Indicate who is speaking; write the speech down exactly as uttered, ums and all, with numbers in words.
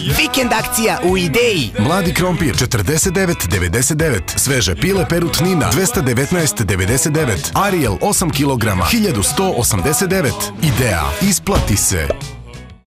Speaker 1: Vikend akcija u Ideji.
Speaker 2: Mladi krompir četrdeset devet devedeset devet. Sveže pile perut Nina dvesta devetnaest devedeset devet. Ariel osam kilograma hiljadu sto osamdeset devet. Ideja, isplati se.